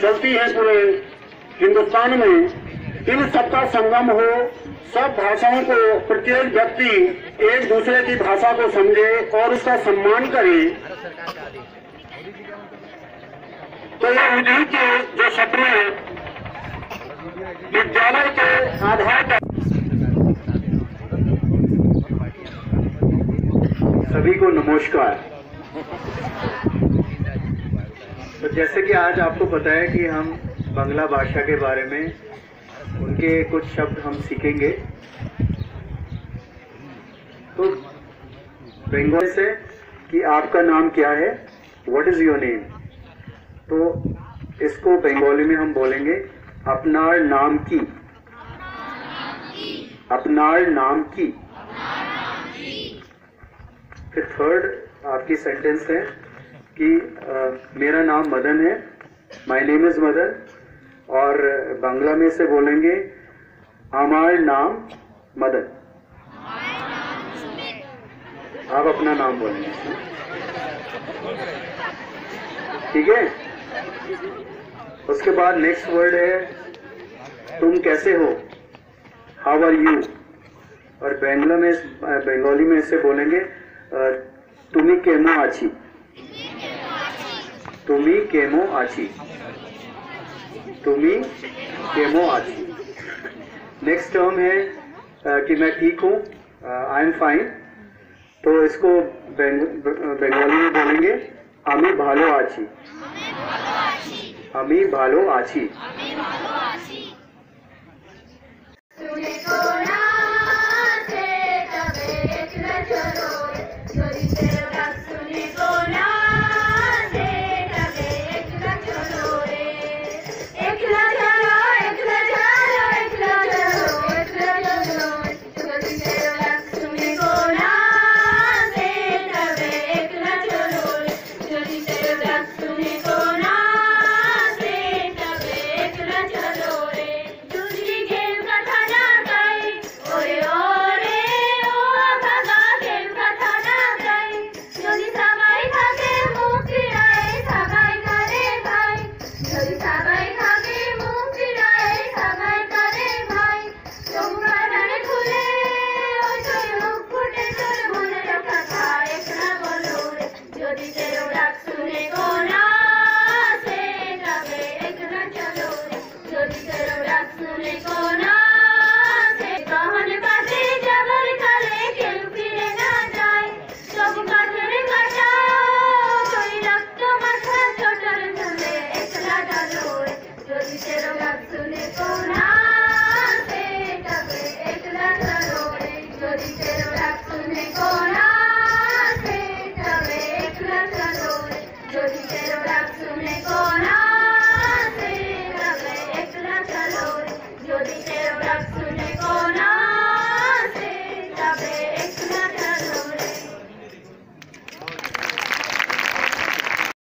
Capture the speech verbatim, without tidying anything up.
चलती है पूरे हिंदुस्तान में, इन सबका संगम हो, सब भाषाओं को प्रत्येक व्यक्ति एक दूसरे की भाषा को समझे और उसका सम्मान करे, तो ये उन्हीं के जो सपने विद्यालय के आधार पर। सभी को नमस्कार। तो जैसे कि आज आपको पता है कि हम बांग्ला भाषा के बारे में उनके कुछ शब्द हम सीखेंगे। तो बंगाली से कि आपका नाम क्या है, व्हाट इज योर नेम, तो इसको बंगाली में हम बोलेंगे अपनार नाम की, अपनार नाम की। फिर थर्ड आपकी सेंटेंस है कि आ, मेरा नाम मदन है, माय नेम इज मदन, और बांग्ला में से बोलेंगे हमार नाम मदन। आप अपना नाम बोलेंगे, ठीक है। उसके बाद नेक्स्ट वर्ड है तुम कैसे हो, हाउ आर यू, और बांग्ला में बंगाली में इसे बोलेंगे तुम्ही केमो आची, तुम्ही केमो आची, तुम्ही केमो आची। नेक्स्ट टर्म है uh, कि मैं ठीक हूँ, आई एम फाइन, तो इसको बंगाली में बोलेंगे आमी भालो आची, आमी भालो आची। Sunek ona